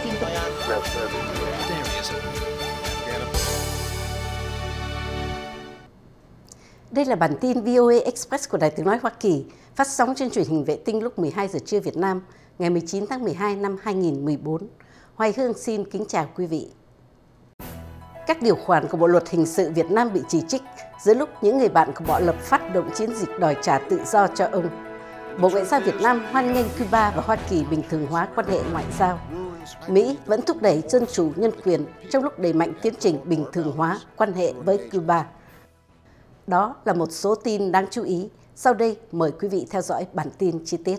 tin tức. Đây là bản tin VOA Express của Đài Tiếng nói Hoa Kỳ, phát sóng trên truyền hình vệ tinh lúc 12 giờ trưa Việt Nam, ngày 19 tháng 12 năm 2014. Hoài Hương xin kính chào quý vị. Các điều khoản của Bộ luật hình sự Việt Nam bị chỉ trích giữa lúc những người bạn của Bộ Lập phát động chiến dịch đòi trả tự do cho ông. Bộ Ngoại giao Việt Nam hoan nghênh Cuba và Hoa Kỳ bình thường hóa quan hệ ngoại giao. Mỹ vẫn thúc đẩy dân chủ nhân quyền trong lúc đẩy mạnh tiến trình bình thường hóa quan hệ với Cuba. Đó là một số tin đáng chú ý. Sau đây, mời quý vị theo dõi bản tin chi tiết.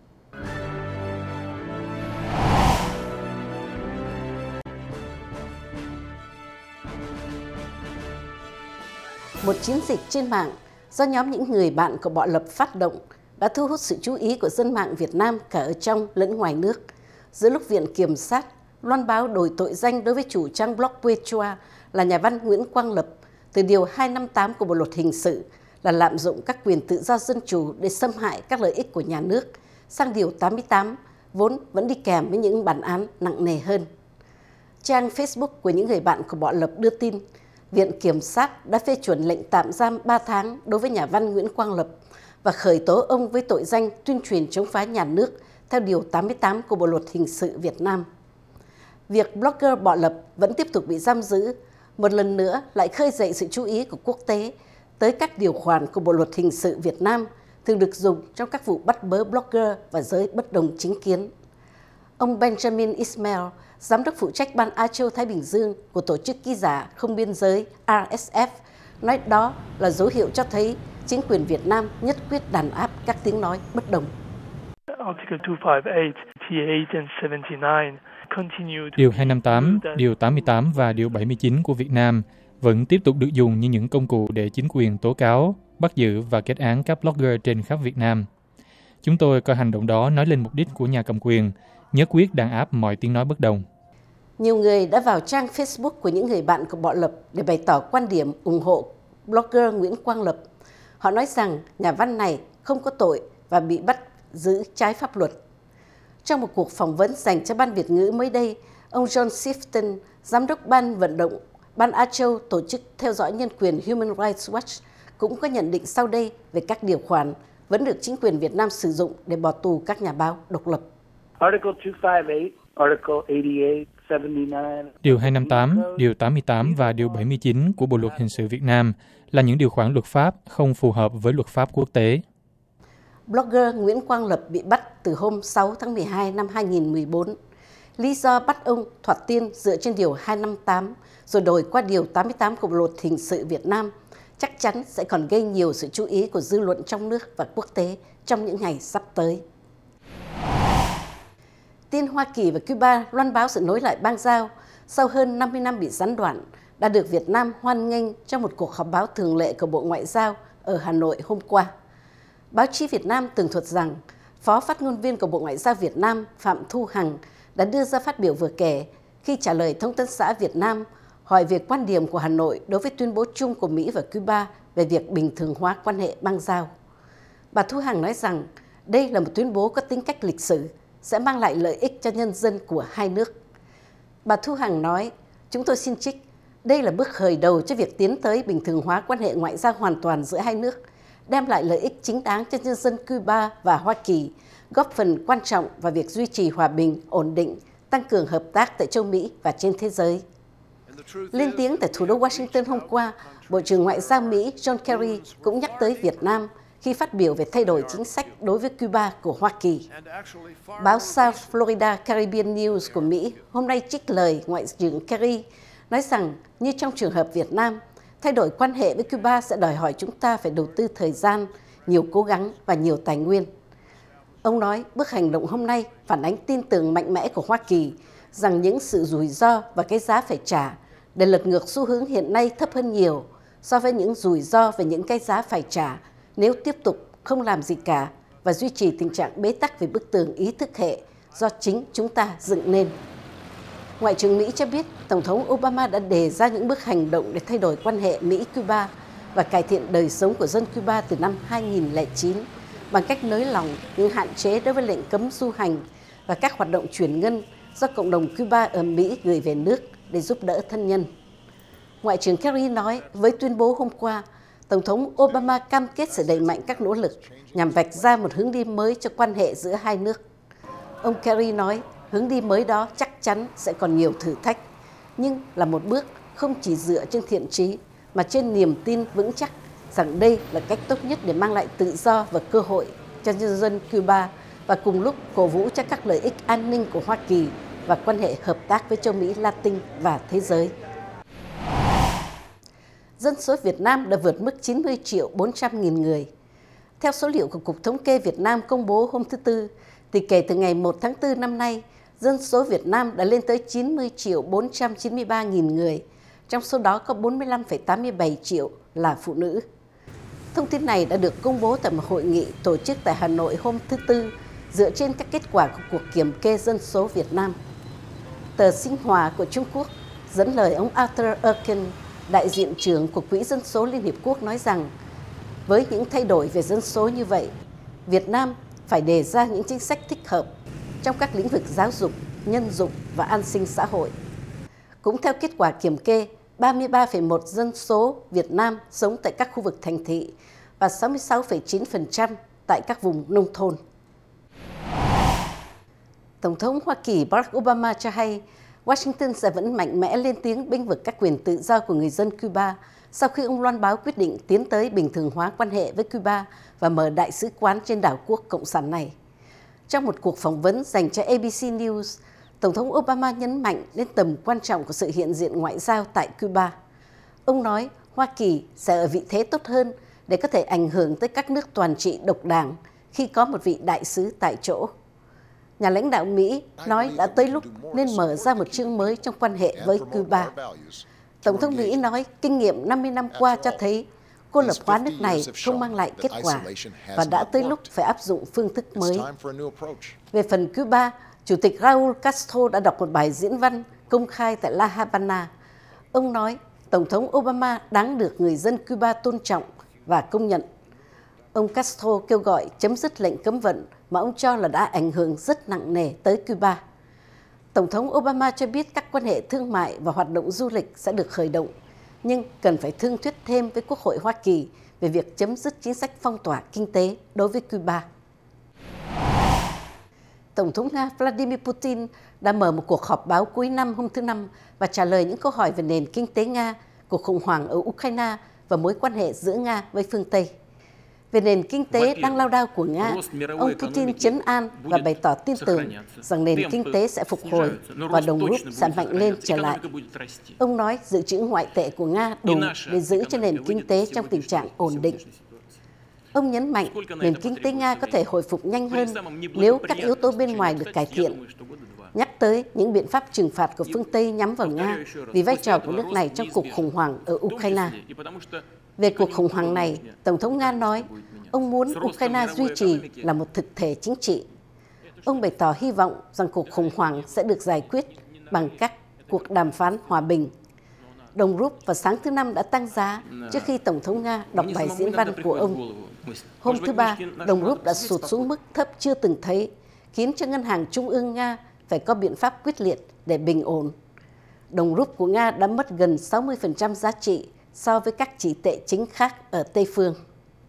Một chiến dịch trên mạng do nhóm những người bạn của Bộ Lập phát động đã thu hút sự chú ý của dân mạng Việt Nam cả ở trong lẫn ngoài nước. Giữa lúc Viện Kiểm sát loan báo đổi tội danh đối với chủ trang blog Quechua là nhà văn Nguyễn Quang Lập từ Điều 258 của Bộ Luật Hình sự là lạm dụng các quyền tự do dân chủ để xâm hại các lợi ích của nhà nước, sang Điều 88 vốn vẫn đi kèm với những bản án nặng nề hơn. Trang Facebook của những người bạn của Bộ Lập đưa tin, Viện Kiểm sát đã phê chuẩn lệnh tạm giam 3 tháng đối với nhà văn Nguyễn Quang Lập và khởi tố ông với tội danh tuyên truyền chống phá nhà nước theo Điều 88 của Bộ Luật Hình sự Việt Nam. Việc blogger Bộ Lập vẫn tiếp tục bị giam giữ, một lần nữa lại khơi dậy sự chú ý của quốc tế tới các điều khoản của Bộ Luật Hình sự Việt Nam thường được dùng trong các vụ bắt bớ blogger và giới bất đồng chính kiến. Ông Benjamin Ismail, giám đốc phụ trách Ban Á Châu Thái Bình Dương của Tổ chức Ký giả Không Biên giới RSF, nói đó là dấu hiệu cho thấy chính quyền Việt Nam nhất quyết đàn áp các tiếng nói bất đồng. Điều 258, Điều 88 và Điều 79 của Việt Nam vẫn tiếp tục được dùng như những công cụ để chính quyền tố cáo, bắt giữ và kết án các blogger trên khắp Việt Nam. Chúng tôi coi hành động đó nói lên mục đích của nhà cầm quyền, nhất quyết đàn áp mọi tiếng nói bất đồng. Nhiều người đã vào trang Facebook của những người bạn của Bộ Lập để bày tỏ quan điểm ủng hộ blogger Nguyễn Quang Lập. Họ nói rằng nhà văn này không có tội và bị bắt giữ trái pháp luật. Trong một cuộc phỏng vấn dành cho Ban Việt ngữ mới đây, ông John Sifton, giám đốc Ban vận động Ban Á Châu, tổ chức theo dõi nhân quyền Human Rights Watch, cũng có nhận định sau đây về các điều khoản vẫn được chính quyền Việt Nam sử dụng để bỏ tù các nhà báo độc lập. Điều 258, Điều 88 và Điều 79 của Bộ Luật Hình sự Việt Nam là những điều khoản luật pháp không phù hợp với luật pháp quốc tế. Blogger Nguyễn Quang Lập bị bắt từ hôm 6 tháng 12 năm 2014. Lý do bắt ông thoạt tiên dựa trên Điều 258 rồi đổi qua Điều 88 của Bộ Luật Hình sự Việt Nam chắc chắn sẽ còn gây nhiều sự chú ý của dư luận trong nước và quốc tế trong những ngày sắp tới. Tin Hoa Kỳ và Cuba loan báo sự nối lại bang giao sau hơn 50 năm bị gián đoạn đã được Việt Nam hoan nghênh trong một cuộc họp báo thường lệ của Bộ Ngoại giao ở Hà Nội hôm qua. Báo chí Việt Nam tường thuật rằng Phó Phát ngôn viên của Bộ Ngoại giao Việt Nam Phạm Thu Hằng đã đưa ra phát biểu vừa kể khi trả lời Thông tấn xã Việt Nam hỏi về quan điểm của Hà Nội đối với tuyên bố chung của Mỹ và Cuba về việc bình thường hóa quan hệ bang giao. Bà Thu Hằng nói rằng đây là một tuyên bố có tính cách lịch sử, sẽ mang lại lợi ích cho nhân dân của hai nước. Bà Thu Hằng nói, chúng tôi xin trích, đây là bước khởi đầu cho việc tiến tới bình thường hóa quan hệ ngoại giao hoàn toàn giữa hai nước, đem lại lợi ích chính đáng cho nhân dân Cuba và Hoa Kỳ, góp phần quan trọng vào việc duy trì hòa bình, ổn định, tăng cường hợp tác tại châu Mỹ và trên thế giới. Lên tiếng tại thủ đô Washington hôm qua, Bộ trưởng Ngoại giao Mỹ John Kerry cũng nhắc tới Việt Nam khi phát biểu về thay đổi chính sách đối với Cuba của Hoa Kỳ. Báo South Florida Caribbean News của Mỹ hôm nay trích lời Ngoại trưởng Kerry nói rằng như trong trường hợp Việt Nam, thay đổi quan hệ với Cuba sẽ đòi hỏi chúng ta phải đầu tư thời gian, nhiều cố gắng và nhiều tài nguyên. Ông nói bước hành động hôm nay phản ánh tin tưởng mạnh mẽ của Hoa Kỳ rằng những sự rủi ro và cái giá phải trả để lật ngược xu hướng hiện nay thấp hơn nhiều so với những rủi ro về những cái giá phải trả nếu tiếp tục không làm gì cả và duy trì tình trạng bế tắc về bức tường ý thức hệ do chính chúng ta dựng nên. Ngoại trưởng Mỹ cho biết Tổng thống Obama đã đề ra những bước hành động để thay đổi quan hệ Mỹ-Cuba và cải thiện đời sống của dân Cuba từ năm 2009 bằng cách nới lỏng những hạn chế đối với lệnh cấm du hành và các hoạt động chuyển ngân do cộng đồng Cuba ở Mỹ gửi về nước để giúp đỡ thân nhân. Ngoại trưởng Kerry nói với tuyên bố hôm qua, Tổng thống Obama cam kết sẽ đẩy mạnh các nỗ lực nhằm vạch ra một hướng đi mới cho quan hệ giữa hai nước. Ông Kerry nói hướng đi mới đó chắc chắn sẽ còn nhiều thử thách, nhưng là một bước không chỉ dựa trên thiện chí mà trên niềm tin vững chắc rằng đây là cách tốt nhất để mang lại tự do và cơ hội cho nhân dân Cuba và cùng lúc cổ vũ cho các lợi ích an ninh của Hoa Kỳ và quan hệ hợp tác với châu Mỹ Latin và thế giới. Dân số Việt Nam đã vượt mức 90.400.000 người. Theo số liệu của Cục Thống kê Việt Nam công bố hôm thứ Tư, thì kể từ ngày 1 tháng 4 năm nay, dân số Việt Nam đã lên tới 90.493.000 người, trong số đó có 45,87 triệu là phụ nữ. Thông tin này đã được công bố tại một hội nghị tổ chức tại Hà Nội hôm thứ Tư, dựa trên các kết quả của cuộc kiểm kê dân số Việt Nam. Tờ Sinh Hòa của Trung Quốc dẫn lời ông Arthur Erkin, đại diện trưởng của Quỹ Dân số Liên Hiệp Quốc nói rằng, với những thay đổi về dân số như vậy, Việt Nam phải đề ra những chính sách thích hợp trong các lĩnh vực giáo dục, nhân dụng và an sinh xã hội. Cũng theo kết quả kiểm kê, 33,1% dân số Việt Nam sống tại các khu vực thành thị và 66,9% tại các vùng nông thôn. Tổng thống Hoa Kỳ Barack Obama cho hay Washington sẽ vẫn mạnh mẽ lên tiếng bênh vực các quyền tự do của người dân Cuba sau khi ông loan báo quyết định tiến tới bình thường hóa quan hệ với Cuba và mở đại sứ quán trên đảo quốc Cộng sản này. Trong một cuộc phỏng vấn dành cho ABC News, Tổng thống Obama nhấn mạnh đến tầm quan trọng của sự hiện diện ngoại giao tại Cuba. Ông nói Hoa Kỳ sẽ ở vị thế tốt hơn để có thể ảnh hưởng tới các nước toàn trị độc đảng khi có một vị đại sứ tại chỗ. Nhà lãnh đạo Mỹ nói đã tới lúc nên mở ra một chương mới trong quan hệ với Cuba. Tổng thống Mỹ nói kinh nghiệm 50 năm qua cho thấy cô lập hóa nước này không mang lại kết quả và đã tới lúc phải áp dụng phương thức mới. Về phần Cuba, Chủ tịch Raúl Castro đã đọc một bài diễn văn công khai tại La Habana. Ông nói Tổng thống Obama đáng được người dân Cuba tôn trọng và công nhận. Ông Castro kêu gọi chấm dứt lệnh cấm vận mà ông cho là đã ảnh hưởng rất nặng nề tới Cuba. Tổng thống Obama cho biết các quan hệ thương mại và hoạt động du lịch sẽ được khởi động, nhưng cần phải thương thuyết thêm với Quốc hội Hoa Kỳ về việc chấm dứt chính sách phong tỏa kinh tế đối với Cuba. Tổng thống Nga Vladimir Putin đã mở một cuộc họp báo cuối năm hôm thứ Năm và trả lời những câu hỏi về nền kinh tế Nga, cuộc khủng hoảng ở Ukraine và mối quan hệ giữa Nga với phương Tây. Về nền kinh tế đang lao đao của Nga, ông Putin trấn an và bày tỏ tin tưởng rằng nền kinh tế sẽ phục hồi và đồng rúp sẽ mạnh lên trở lại. Ông nói dự trữ ngoại tệ của Nga đủ để giữ cho nền kinh tế trong tình trạng ổn định. Ông nhấn mạnh nền kinh tế Nga có thể hồi phục nhanh hơn nếu các yếu tố bên ngoài được cải thiện, nhắc tới những biện pháp trừng phạt của phương Tây nhắm vào Nga vì vai trò của nước này trong cuộc khủng hoảng ở Ukraine. Về cuộc khủng hoảng này, Tổng thống Nga nói ông muốn Ukraine duy trì là một thực thể chính trị. Ông bày tỏ hy vọng rằng cuộc khủng hoảng sẽ được giải quyết bằng các cuộc đàm phán hòa bình. Đồng rúp vào sáng thứ Năm đã tăng giá trước khi Tổng thống Nga đọc bài diễn văn của ông. Hôm thứ Ba, đồng rúp đã sụt xuống mức thấp chưa từng thấy, khiến cho Ngân hàng Trung ương Nga phải có biện pháp quyết liệt để bình ổn. Đồng rúp của Nga đã mất gần 60% giá trị so với các chỉ tệ chính khác ở Tây Phương.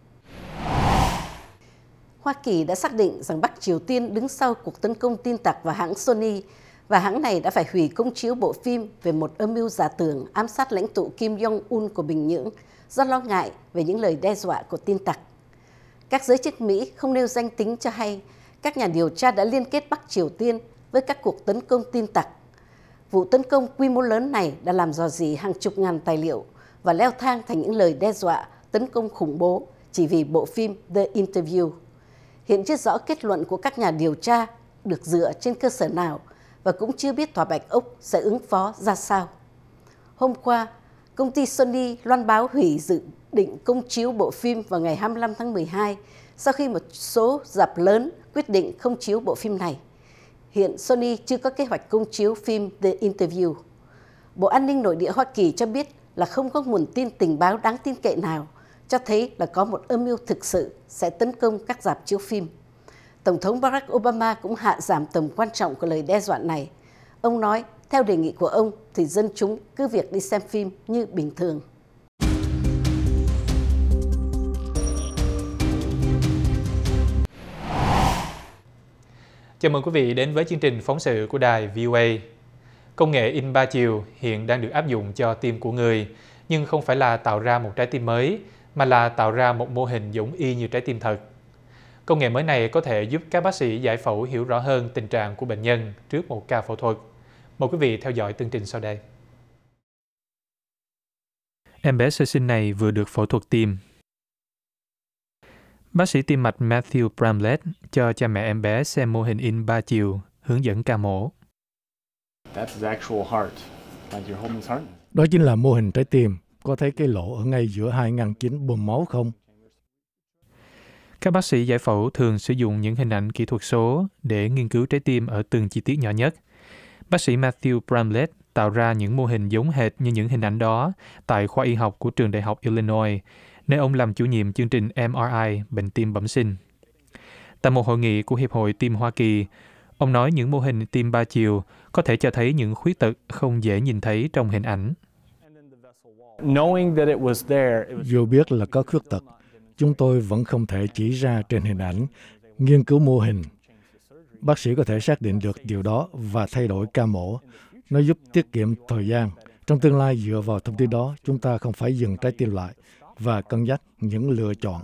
Hoa Kỳ đã xác định rằng Bắc Triều Tiên đứng sau cuộc tấn công tin tặc vào hãng Sony và hãng này đã phải hủy công chiếu bộ phim về một âm mưu giả tưởng ám sát lãnh tụ Kim Jong-un của Bình Nhưỡng do lo ngại về những lời đe dọa của tin tặc. Các giới chức Mỹ không nêu danh tính cho hay các nhà điều tra đã liên kết Bắc Triều Tiên với các cuộc tấn công tin tặc. Vụ tấn công quy mô lớn này đã làm rò rỉ hàng chục ngàn tài liệu và leo thang thành những lời đe dọa tấn công khủng bố chỉ vì bộ phim The Interview. Hiện chưa rõ kết luận của các nhà điều tra được dựa trên cơ sở nào và cũng chưa biết Tòa Bạch Ốc sẽ ứng phó ra sao. Hôm qua, công ty Sony loan báo hủy dự định công chiếu bộ phim vào ngày 25 tháng 12 sau khi một số rạp lớn quyết định không chiếu bộ phim này. Hiện Sony chưa có kế hoạch công chiếu phim The Interview. Bộ An ninh Nội địa Hoa Kỳ cho biết là không có nguồn tin tình báo đáng tin cậy nào cho thấy là có một âm mưu thực sự sẽ tấn công các rạp chiếu phim. Tổng thống Barack Obama cũng hạ giảm tầm quan trọng của lời đe dọa này Ông nói, theo đề nghị của ông thì dân chúng cứ việc đi xem phim như bình thường. Chào mừng quý vị đến với chương trình phóng sự của đài VOA. Công nghệ in 3 chiều hiện đang được áp dụng cho tim của người, nhưng không phải là tạo ra một trái tim mới, mà là tạo ra một mô hình giống y như trái tim thật. Công nghệ mới này có thể giúp các bác sĩ giải phẫu hiểu rõ hơn tình trạng của bệnh nhân trước một ca phẫu thuật. Mời quý vị theo dõi tường trình sau đây. Em bé sơ sinh này vừa được phẫu thuật tim. Bác sĩ tim mạch Matthew Bramlett cho cha mẹ em bé xem mô hình in 3 chiều hướng dẫn ca mổ. Đó chính là mô hình trái tim. Có thấy cái lỗ ở ngay giữa hai ngăn chính bơm máu không? Các bác sĩ giải phẫu thường sử dụng những hình ảnh kỹ thuật số để nghiên cứu trái tim ở từng chi tiết nhỏ nhất. Bác sĩ Matthew Bramlett tạo ra những mô hình giống hệt như những hình ảnh đó tại khoa y học của trường đại học Illinois, nơi ông làm chủ nhiệm chương trình MRI bệnh tim bẩm sinh. Tại một hội nghị của Hiệp hội Tim Hoa Kỳ, ông nói những mô hình tim 3 chiều có thể cho thấy những khuyết tật không dễ nhìn thấy trong hình ảnh. Dù biết là có khuyết tật, chúng tôi vẫn không thể chỉ ra trên hình ảnh, nghiên cứu mô hình. Bác sĩ có thể xác định được điều đó và thay đổi ca mổ. Nó giúp tiết kiệm thời gian. Trong tương lai, dựa vào thông tin đó, chúng ta không phải dừng trái tim lại và cân nhắc những lựa chọn.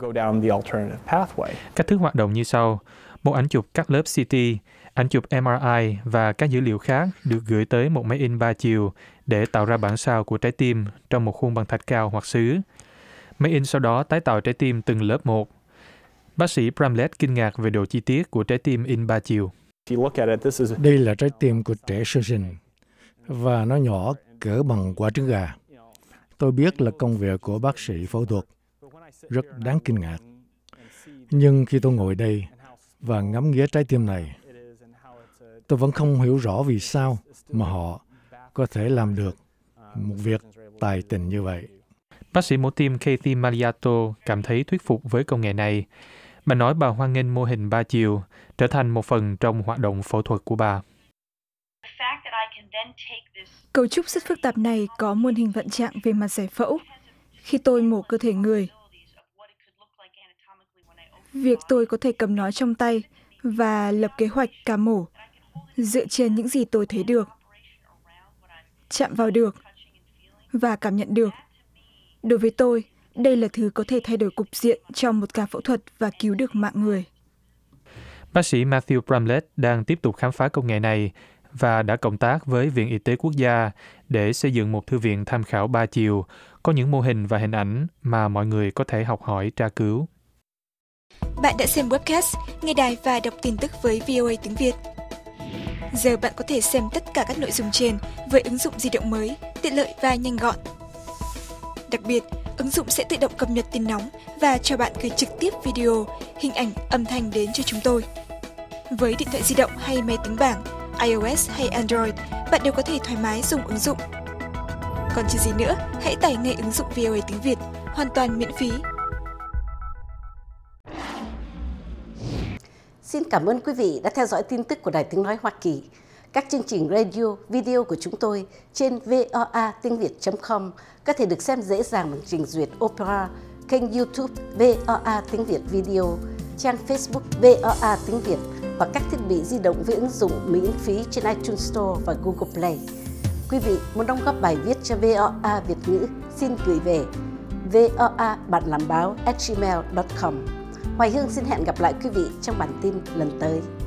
Cách thức hoạt động như sau. Một ảnh chụp các lớp CT, ảnh chụp MRI và các dữ liệu khác được gửi tới một máy in 3 chiều để tạo ra bản sao của trái tim trong một khuôn bằng thạch cao hoặc sứ. Máy in sau đó tái tạo trái tim từng lớp một. Bác sĩ Bramlett kinh ngạc về độ chi tiết của trái tim in 3 chiều. Đây là trái tim của trẻ sơ sinh và nó nhỏ cỡ bằng quả trứng gà. Tôi biết là công việc của bác sĩ phẫu thuật rất đáng kinh ngạc. Nhưng khi tôi ngồi đây và ngắm nghía trái tim này, tôi vẫn không hiểu rõ vì sao mà họ có thể làm được một việc tài tình như vậy. Bác sĩ mổ tim Kathy Maliato cảm thấy thuyết phục với công nghệ này. Bà nói bà hoan nghênh mô hình 3 chiều trở thành một phần trong hoạt động phẫu thuật của bà. Cấu trúc rất phức tạp này có muôn hình vạn trạng về mặt giải phẫu. Khi tôi mổ cơ thể người, việc tôi có thể cầm nó trong tay và lập kế hoạch ca mổ dựa trên những gì tôi thấy được, chạm vào được và cảm nhận được. Đối với tôi, đây là thứ có thể thay đổi cục diện trong một ca phẫu thuật và cứu được mạng người. Bác sĩ Matthew Bramlett đang tiếp tục khám phá công nghệ này và đã cộng tác với Viện Y tế Quốc gia để xây dựng một thư viện tham khảo 3 chiều, có những mô hình và hình ảnh mà mọi người có thể học hỏi tra cứu. Bạn đã xem webcast, nghe đài và đọc tin tức với VOA tiếng Việt. Giờ bạn có thể xem tất cả các nội dung trên với ứng dụng di động mới, tiện lợi và nhanh gọn. Đặc biệt, ứng dụng sẽ tự động cập nhật tin nóng và cho bạn gửi trực tiếp video, hình ảnh, âm thanh đến cho chúng tôi. Với điện thoại di động hay máy tính bảng, iOS hay Android, bạn đều có thể thoải mái dùng ứng dụng. Còn chờ gì nữa, hãy tải ngay ứng dụng VOA tiếng Việt, hoàn toàn miễn phí. Xin cảm ơn quý vị đã theo dõi tin tức của Đài Tiếng Nói Hoa Kỳ. Các chương trình radio, video của chúng tôi trên voatiengviet.com có thể được xem dễ dàng bằng trình duyệt Opera, kênh YouTube VOA tiếng Việt Video, trang Facebook VOA tiếng Việt hoặc các thiết bị di động với ứng dụng miễn phí trên iTunes Store và Google Play. Quý vị muốn đóng góp bài viết cho VOA Việt ngữ, xin gửi về voabanlambao@gmail.com. Hoài Hương xin hẹn gặp lại quý vị trong bản tin lần tới.